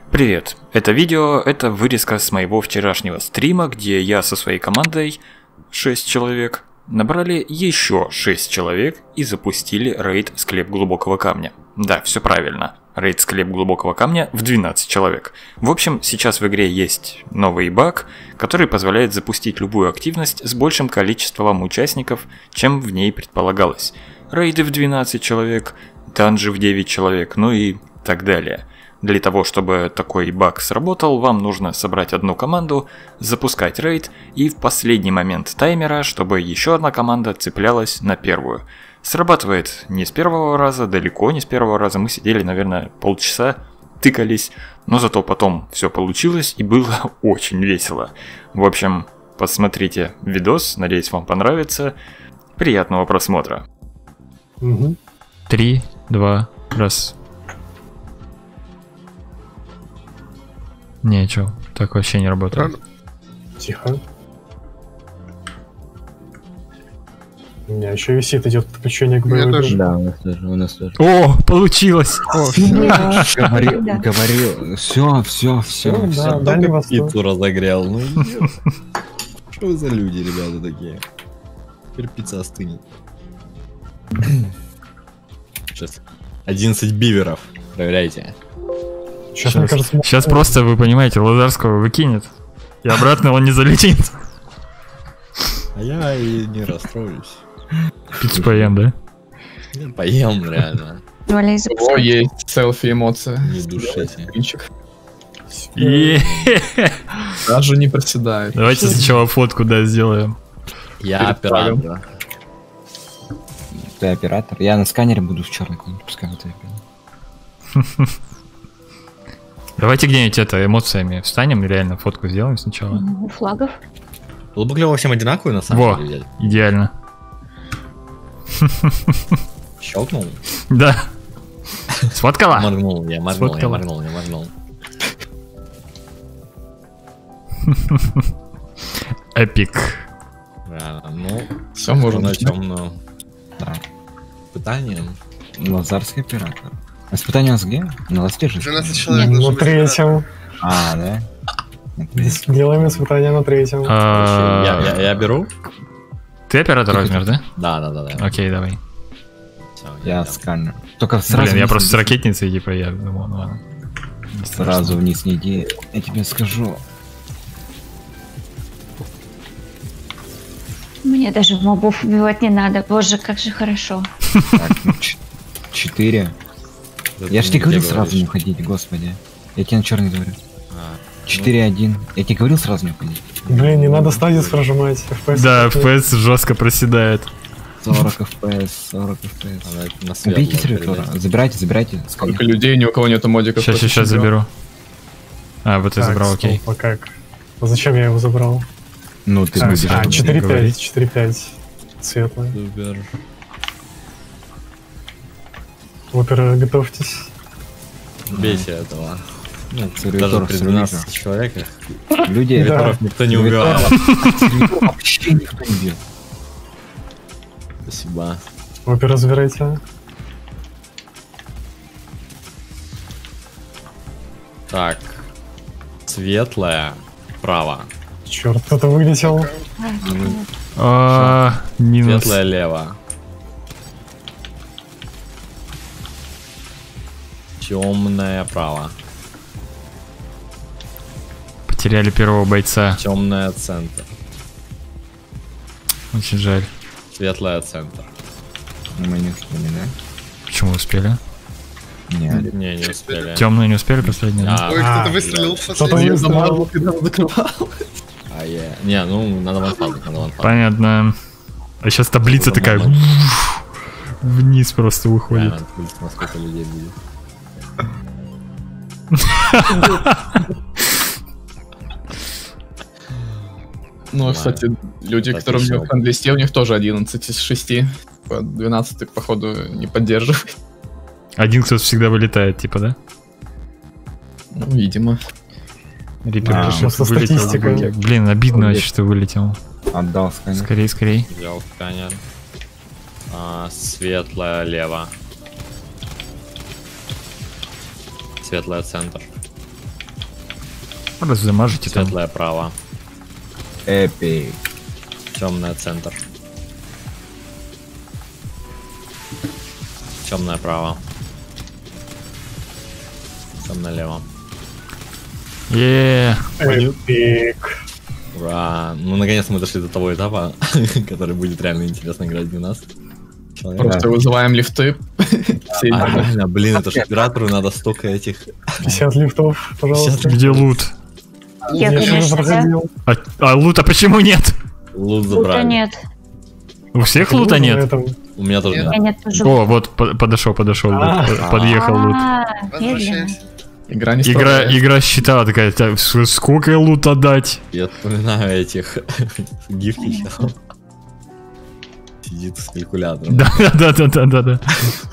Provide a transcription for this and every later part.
Привет! Это видео – это вырезка с моего вчерашнего стрима, где я со своей командой, 6 человек, набрали еще 6 человек и запустили рейд «Склеп глубокого камня». Да, все правильно. Рейд «Склеп глубокого камня» в 12 человек. В общем, сейчас в игре есть новый баг, который позволяет запустить любую активность с большим количеством участников, чем в ней предполагалось. Рейды в 12 человек, данжи в 9 человек, ну и так далее. Для того, чтобы такой баг сработал, вам нужно собрать одну команду, запускать рейд и в последний момент таймера, чтобы еще одна команда цеплялась на первую. Срабатывает не с первого раза, далеко не с первого раза, мы сидели, наверное, полчаса, тыкались, но зато потом все получилось и было очень весело. В общем, посмотрите видос, надеюсь, вам понравится. Приятного просмотра. 3, 2, 1. Не, чё, так вообще не работает. Тихо. У меня еще висит, идет подключение к боевой. Да, у нас тоже. О, получилось! Говорил, все. Дальний Восток. Пиццу разогрел. Ну что вы за люди, ребята, такие? Теперь пицца остынет. Сейчас 11 биверов. Проверяйте. Сейчас, мне кажется, Сейчас просто, вы понимаете, Лазарского выкинет, и обратно он не залетит. А я и не расстроюсь. Пиццу поем, да? Я поем, реально. О, есть селфи-эмоция. Не душите. Даже не проседает. Давайте сначала фотку, да, сделаем. Я оператор. Ты оператор? Я на сканере буду в черной комнате, пускай вот я. Давайте где-нибудь это эмоциями встанем и реально фотку сделаем сначала. У флагов. Было бы клево всем одинаковые на самом Во, деле. идеально. Щелкнул? Да. Сфоткала? Моргнул. Эпик. Ну, Все можно на начать. темную. Да. Пытание. Лазарский оператор. Испытание у нас где? На ласте же? 12 человек на должно быть. третьем. А, да? На третьем. Делаем испытание на третьем. Я беру? Ты оператор возьмешь, да? Да. Окей, давай. Всё, Я там. сканер. Только сразу Блин, я вниз просто с не иди. ракетницей, типа, я думал, ну ладно. Сразу вниз не иди. Я тебе скажу. Мне даже мобов убивать не надо. Боже, как же хорошо. Так, 4. Это Я ж ты тебе говорил где сразу не говоришь? уходить, господи. Я тебе на черный говорю. А, 4-1. Я тебе говорил сразу не уходить. Блин, не надо стадис прожимать. FPS Да, такой. FPS жестко проседает. 40 FPS, 40 FPS. Надо на светлую Убейте сервитора. передать. Забирайте. Сколько сканер. людей, ни у кого нету модиков. Сейчас заберу. А, вот ты Так, забрал, окей. стоп, а как? А зачем я его забрал? Ну, ты будешь. 4-5, говорить. 4-5. Светлое. Супер. Опера, готовьтесь. Бейте этого. Ну, даже Сервитор, при сервитор. 12 человеках Люди, сервиторов никто не убивал. сервитор вообще никто не бьет. Спасибо. Опера забирайте. Так. Светлая. Право. Черт, кто-то вылетел. Минус. Светлая лево. Темная право. Потеряли первого бойца. Темная центр. Очень жаль. Светлая центр. Мы не успели, да? Почему успели? Нет. Не успели. Темные не успели последний, да? А, Ой, кто-то выстрелил в Кто-то последний. выстрелил. Не, ну надо ванфалить, надо ванфалить. Понятно. А сейчас таблица Уже такая момент. вниз просто уходит. Реально, насколько людей будет. Ну, кстати, люди, Так, которые еще. мне в 200, у них тоже 11 из 6. 12, походу, не поддерживает. Один кто-то всегда вылетает, типа, да? Ну, видимо. Рипер Да, решил, просто вылетел. статистика. Блин, обидно очень, что вылетел. Отдал сканер. Скорей, скорей. Взял сканер. Светлая лево. Светлая центр. Размажите там. Светлое право. Эпик. Темное центр. Темное право. Темное лево. Эпик. Ура! Ну, наконец мы дошли до того этапа, который будет реально интересно играть для нас. Просто вызываем лифты. Все идут. Реально, блин, это же оператору надо столько этих... 50 лифтов, пожалуйста. Где лут? Я, Я же конечно, да. проходил. А лута почему нет? Лут Лута забрали. нет. У всех лута На нет? этом. У меня тоже Я нет. нет тоже. О, вот подошел лут. Подъехал лут. Медленно. Игра не Игра, страдает. игра считала такая, так, сколько лута дать? Я вспоминаю этих гифки сейчас. Сидит с калькулятором. Да.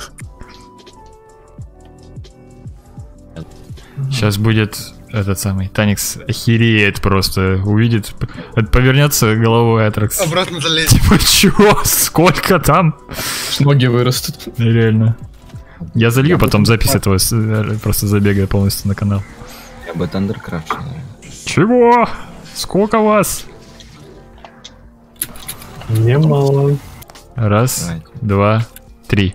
Сейчас будет этот самый Таникс охереет просто, увидит, повернется головой Атракс. Обратно залезть. Типа, чё? Сколько там? Аж ноги вырастут. Реально. Я залью потом запись этого, просто забегаю полностью на канал. Я бы Тандеркрафт. Чего? Сколько вас? Немало. Раз, Давайте. 2, 3.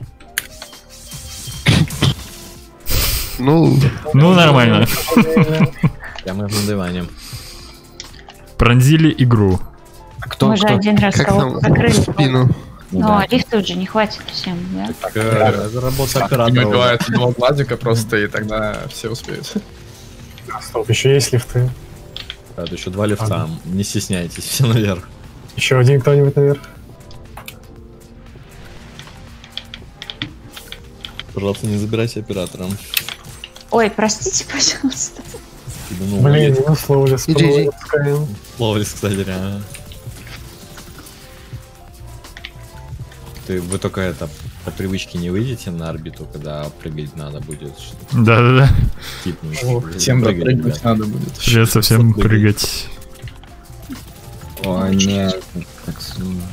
Ну, Ну, нормально. Прямо на диване. Пронзили игру. А кто? Мы же кто? один раз как кого-то нам закрыли. в спину. Ну Но да, лифт тут же не хватит всем, да? Это работа Не оператора. убивает одного глазика просто, и тогда все успеют. Стоп, еще есть лифты. Это еще 2 лифта. Не стесняйтесь, все наверх. Еще один кто-нибудь наверх. Пожалуйста, не забирайте оператора. Ой, простите, пожалуйста. Ну, Блин, не условились. GG. пропускаем. Ловлис, кстати, реально. Вы только это по привычке не выйдете на орбиту, когда прыгать надо будет, чтобы Да. кипнуть. Всем Прыгать, прыгать ребят. надо будет. Придется всем прыгать. О, нет. Так сложно.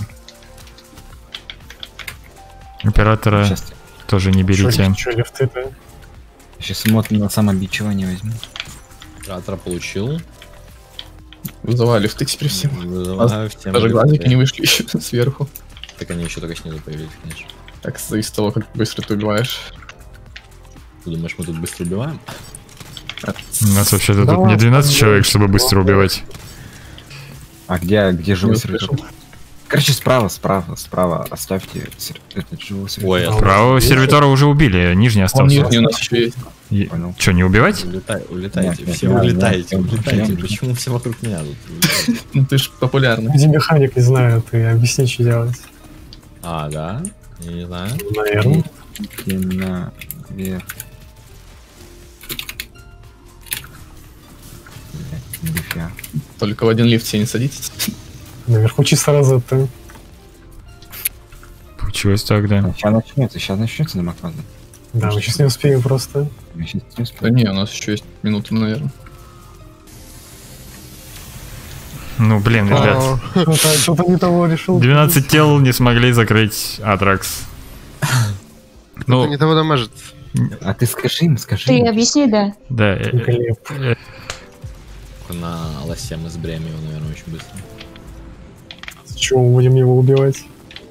Оператора Сейчас, тоже не берите. Че лифты-то? сейчас мод на самобичевание возьму. Оператора получил. Вызываю лифты теперь всем. Вызываю всем Даже лифты. глазики не вышли еще сверху. Так они еще только снизу появились, конечно. Так, зависит от того, как быстро ты убиваешь. Ты думаешь, мы тут быстро убиваем? У нас вообще-то Да тут не ладно, 12 ну, человек, чтобы быстро убивать. А где живой Не сервитор? услышал. Короче, справа оставьте этот живой сервитор. Ой, Да. Правого сервитора уже убили, нижний Он остался. нижний у нас еще есть. Понял. Че, не убивать? улетайте, Нет, все нет, улетайте, нет, улетайте. нет. Почему все вокруг меня тут? Ну ты ж популярный. Где механик, не знаю, ты объясни, что делать. А, да? Я не знаю. Наверное. Наверх. Блядь, нифига. Только в один лифт все не садитесь. Наверху чисто розетта. Получилось так, да. Сейчас начнется демократия. Да, мы сейчас не успеем просто. Мы сейчас не Да успеем. не, у нас еще есть минута, наверное. Ну, блин, ребят. Что-то не того решил. 12 тел не смогли закрыть Атракс. Ну, не Ну, того дамажит. А ты скажи им, скажи Ты им. объясни, да. да. Глеб. На лосе мы сбряем его, наверное, очень быстро. С чего мы будем его убивать?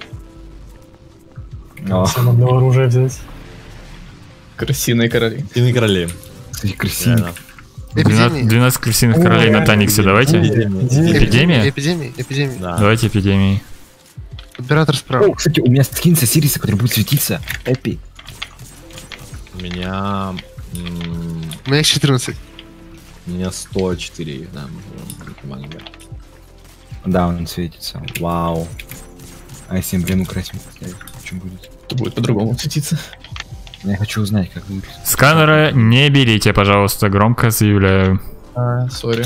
О, Всем одно оружие взять. Крысиные короли. Сильные короли. кстати, красиво. Реально. 12 крысиных королей на Таниксе, давайте. Эпидемия? Эпидемия. Да. Давайте эпидемии. Оператор справа. О, кстати, у меня скин с Осириса, который будет светиться. Эпи. У меня... У меня их 14. У меня 104 их, да. Манго. Да, он светится. Вау. А если эмблему красим поставить, что будет? То будет по-другому светиться. Я хочу узнать, как выглядит. Сканера не берите, пожалуйста, громко заявляю. Сори.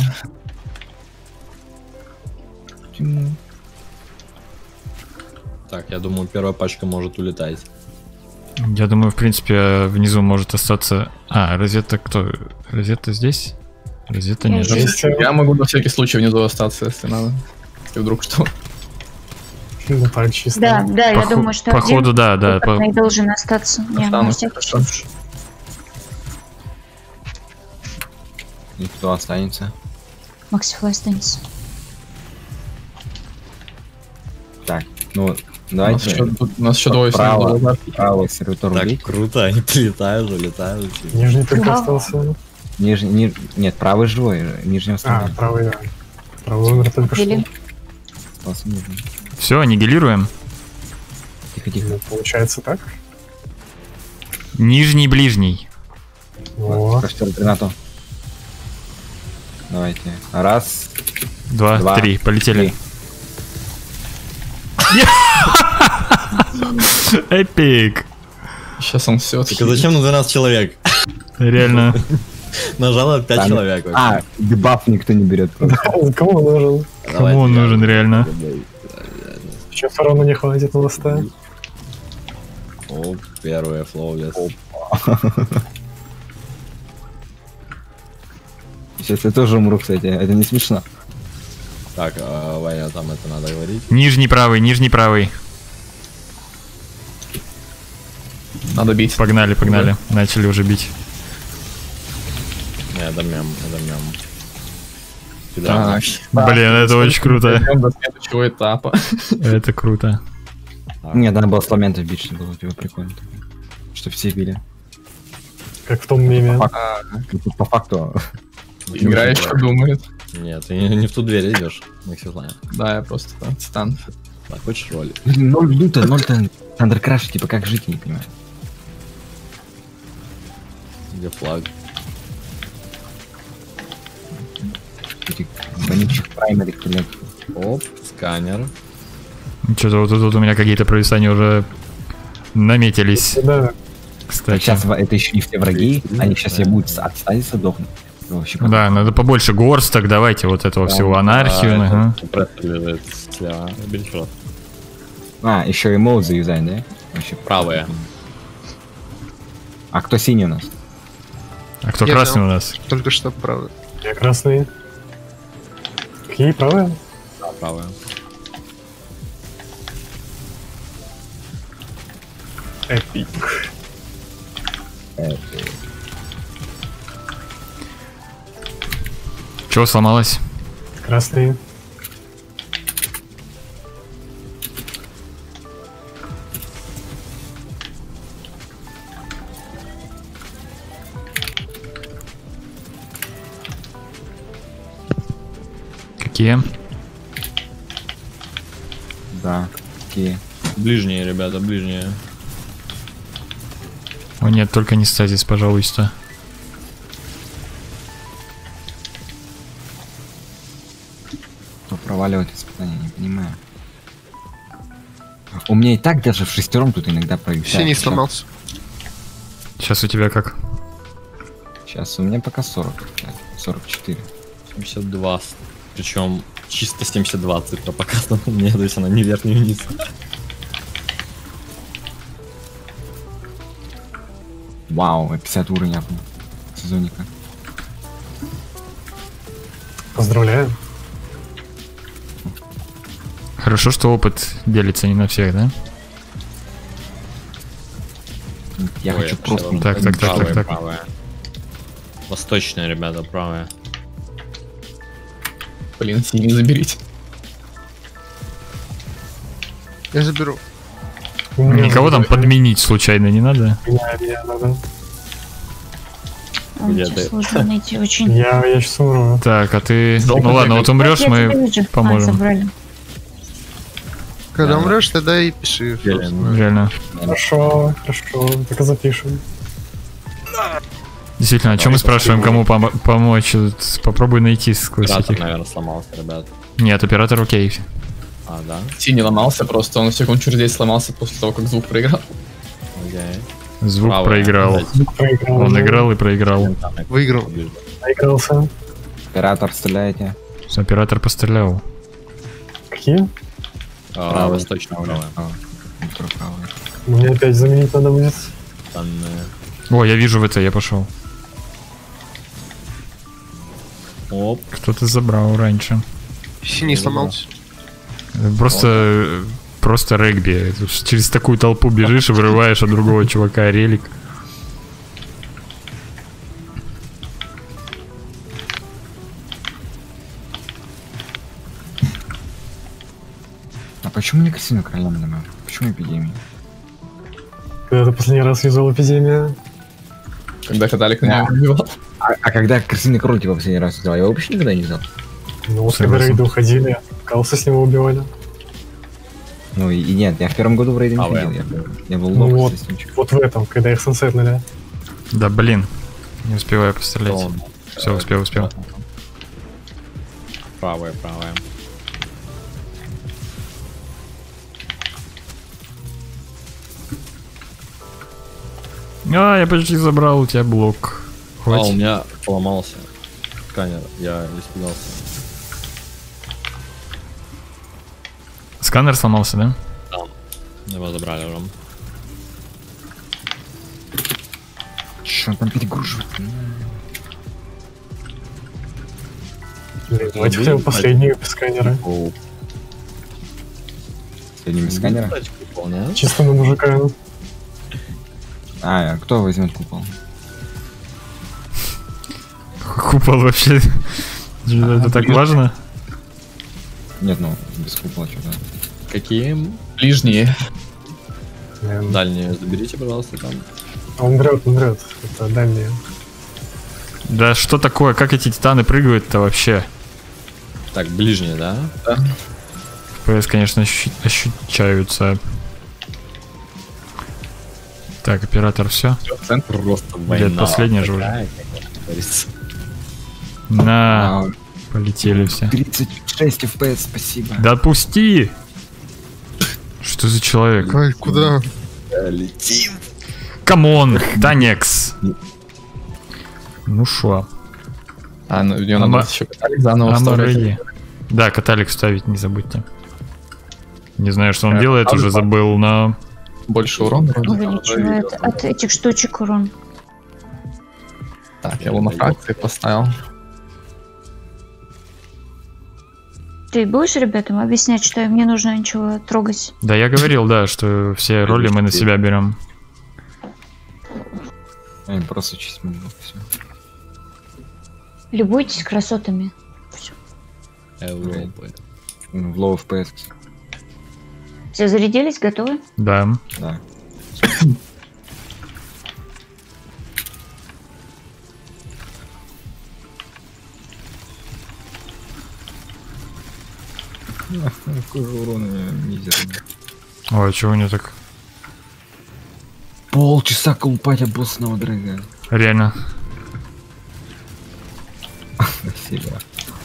Так, я думаю, первая пачка может улетать. Я думаю, в принципе, внизу может остаться... А, Розетта кто? Розетта здесь? Розетта нет. Есть, Я могу на всякий случай внизу остаться, если надо. Если вдруг что. ну так чисто. Да, да, я думаю, что Походу, да, да. один должен остаться. Не, на Останусь, всякий хорошо. случай. И кто останется? Максифлай останется. Так, ну, У нас давайте. еще, у нас еще двое Право, всего. право сервитор Так убить. круто, они прилетают, залетают. Нижний только Да. остался. Нет, правый живой, нижний А, остался. правый, да. Правый умер только что. Или Остался нижний. Все, аннигилируем. Тихо, тихо. Ну, получается так. Нижний, ближний. О, Костер гранату. Давайте. Раз. Два, Два, три, полетели. Эпик. Сейчас он все Так а зачем на 12 человек? Реально. Нажало 5 Там- человек вообще. А, дебаф никто не берет. просто. кому нужен? Кому он нужен реально? Сейчас все равно не хватит ласта. О, первое флоулес. Сейчас я тоже умру, кстати. Это не смешно. Так, Ваня, там это надо говорить. Нижний правый, нижний правый. Надо бить. Погнали, погнали. Начали уже бить. Не, это мем, это мем. Так. Блин, это очень круто. Дойдем до следующего этапа. Это круто. Нет, надо было с момента бить, чтобы было типа прикольно. Что все били. Как в том меме. По факту. Играющий думает. Нет, ты не в ту дверь идешь, Максифлай. Да, я просто титан. Так, хочешь роли? 0 лута, 0 Тандеркраш, типа как жить, я не понимаю. Где флаг? Этих вонючих праймерих, блядь. Оп, сканер. Что-то вот тут у меня какие-то провисания уже наметились, Да, кстати. Сейчас это еще не все враги, они сейчас все будут отставиться, дохнуть. Вообще, Да, надо побольше горсток, давайте вот этого всего анархию. А, ага. это Пресс лежит слева. Бери шот. А, еще эмоут заюзай, да? Вообще. Правая. А кто синий у нас? А кто Я красный взял. у нас? Только что, правда. я красный. Какие, правые? Да, правая. Эпик. Чего сломалось? Красный. Какие? Да. Такие. Ближние, ребята, ближние. О нет, только не стазис, пожалуйста. Кто проваливает испытания, не понимаю. У меня и так даже в шестером тут иногда провисает. Синий сломался. Сейчас у тебя как? Сейчас у меня пока 40. 44. 72. Причем чисто 72 цифра показана мне, то есть она не вверх, не вниз. Вау, 50 уровня сезонника. Поздравляю. Хорошо, что опыт делится не на всех, да? Я Ой, хочу я просто... пошел. Так, так, так, Правая, так, так. правая. Восточная, ребята, правая. Блин, синий заберите. Я заберу. Никого там подменить случайно не надо? Меня надо. Где сейчас ты? сложно найти очень. Я сейчас умру. Так, а ты... Долго Ну ладно, бегать. вот умрешь, Я тебя мы вижу. поможем. забрали. Когда Да. умрешь, тогда и пиши. Блин. Реально. Хорошо, хорошо. Так и запишем. Действительно, о чем мы спрашиваем, кому помочь? Тут попробуй найти сквозь Оператор, этих... наверное, сломался, ребят. Нет, оператор окей. А, да? Синий ломался просто, он всех через здесь сломался после того, как звук проиграл. Окей. Звук Правая. проиграл. Проиграл. Он играл и проиграл. Выиграл. Проигрался. Оператор, стреляйте. Оператор пострелял. Какие? А, восточная, правая. Ультра правая. Мне опять заменить надо будет. Данные. О, я вижу в это, я пошел. Оп. Кто-то забрал раньше. Синий сломался. Просто регби. Тут через такую толпу бежишь и вырываешь от другого чувака релик. почему не крысиный король нам? Почему эпидемия? Когда ты последний раз юзал эпидемию? Когда Каталик на него убивал. А когда крысиный король типа последний раз взял, я его вообще никогда не взял. Ну, вот когда рейды уходили, Калса с него убивали. Ну и нет, я в первом году в рейде не ходил, я был Ну лох вот, с листинчиком. вот в этом, когда их сансетнули. Да блин, не успеваю пострелять. Все, успел. Правая. А, я почти забрал у тебя блок. У Хватит. меня поломался сканер, я испугался. Сканер сломался, да? Его забрали уже. Чё он там перегруживает? Блин, давайте хотя бы последние сканеры. Сегодня без сканера? Чисто на мужика. А, кто возьмет купол? Купол вообще. Это так важно? Нет, ну, без купола что-то. Какие? Ближние. Блин. Дальние заберите, пожалуйста, там. Он врет. Это дальние. Да что такое? Как эти титаны прыгают-то вообще? Так, ближние, да? ФПС, конечно, ощущаются. Так, оператор, все. Центр. Просто Блядь, последняя же уже. такая, как говорится. На, полетели все. 36 FPS, спасибо. Да отпусти! Что за человек? Ой, куда? Летим. Камон, Танекс. Ну шо? А, ну, ее надо еще Каталик заново Амареи. вставлять. Да, каталик ставить не забудьте. Не знаю, что он делает, уже забыл, но... Больше урона. Увеличивает от этих штучек урон. Так, я лунофракции поставил. Ты будешь ребятам объяснять, что им не нужно ничего трогать? Да, я говорил, да, что все роли мы на себя берем. Просто чистить могу, все. Любуйтесь красотами. В лоу FPS. Все зарядились, готовы? Да. Да. Какой же урон мизерный. Ой, чего у него так? Полчаса колупать обоссного дрэга. Реально. Спасибо.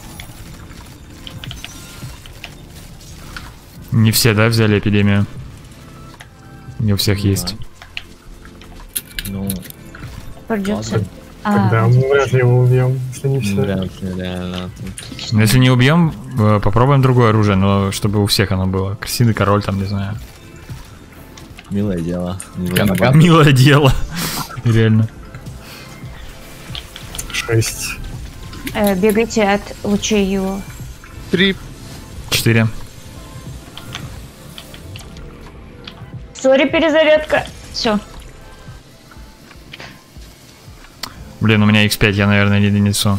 Не все, да, взяли эпидемию? Не у всех есть. Ну, Придется. Тогда мы вряд ли его убьем, если не все. вряд ли, реально. Но если не убьем, попробуем другое оружие, но чтобы у всех оно было. Крысиный король, там, не знаю. Милое дело. Канаган. Милое дело. Реально. 6. Бегайте от лучей его. 3. 4. Сори, перезарядка. Все. Блин, у меня X5, я, наверное, не донесу.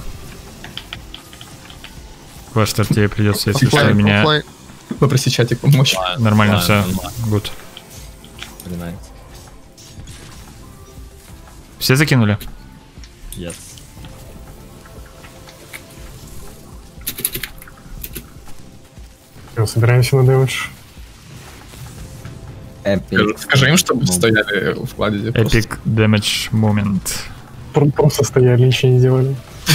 В ваш старте придется, если что, Оффлайн, меня... оффлайн. Попроси чатик помочь. Нормально Да, все. нормально. Гуд. Very Все закинули? Yes. Все, собираемся на дэмэдж. Скажи им, чтобы стояли в кладе. просто. Epic Damage Moment. Просто стояли, ничего не делали.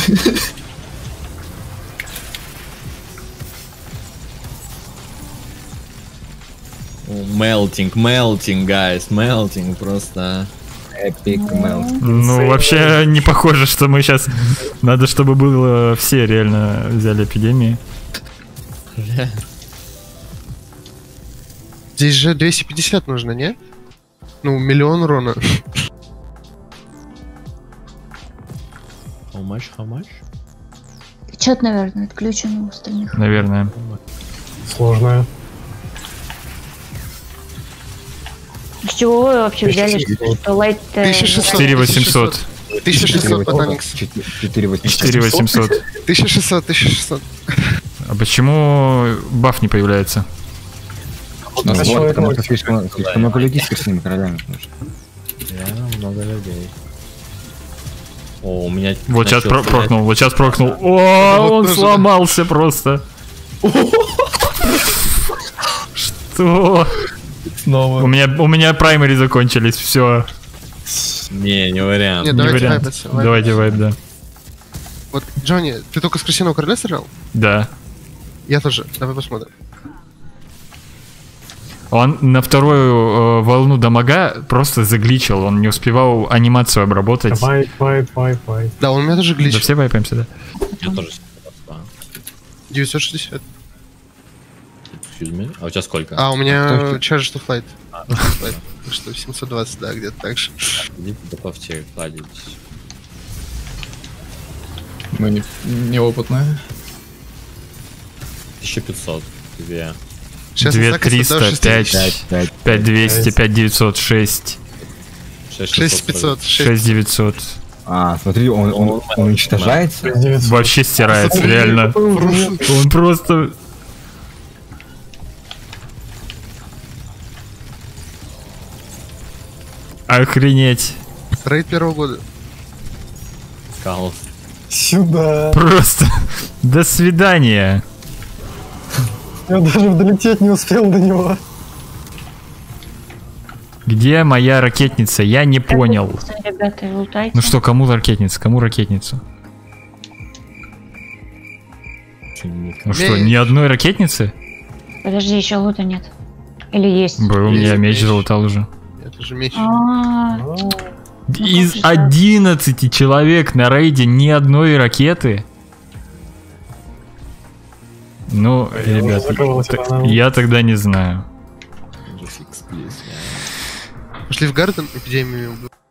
Melting, guys, melting просто. Epic melt. Ну, вообще не похоже, что мы сейчас... Надо, чтобы было все реально взяли эпидемии. Здесь же 250 нужно, не? Ну, миллион урона. How much? Чат, наверное, отключен у остальных. Наверное. Сложная. С чего вы вообще взяли, что лайт... 1600. 4800. 1600 под Аникс. 4800. 1600. А почему баф не появляется? Вот нас два вот, человека Потому что может слишком много людей с красивыми королями. потому что. Реально много людей. О, у меня... Вот сейчас начал стрелять. прокнул, вот сейчас прокнул. О, он сломался просто. Что? Снова. У меня праймари закончились, все. Не, не вариант. Нет, Не давайте вариант. вайпаться. Давайте вайп, да. Вот, Джонни, ты только с крысиного короля стрелял? Да. Я тоже. Давай посмотрим. Он на вторую волну дамага просто загличил, он не успевал анимацию обработать. Вайп. Да, он у меня тоже Да глич. все вайпаемся, да? Я тоже просто. 960. Excuse me. А у тебя сколько? А, у меня Charge to Flight. Так что 720, да, где-то так же. Идите, готовьте кладить. Мы неопытные. 1500. 2. Сейчас 2300, 5, 5200, 5900, 6, 6500. 6900. А, смотри, он уничтожается. 900. Вообще стирается, реально. Он просто... Охренеть. Рейд первого года. Каус. Сюда. Просто. До свидания. Я даже долететь не успел до него. Где моя ракетница? Я не понял. Ребята, лутайте. Ну что, кому ракетница? Кому ракетницу? Ну что, ни одной ракетницы? Подожди, еще лута нет. Или есть? Был, у меня Есть меч меч. залутал уже. Это же меч. Из 11 человек на рейде ни одной ракеты? Ну, Я уже ребят, закрывал тебя на- я тогда не знаю. Just fix, please. Пошли в Гарден, эпидемию.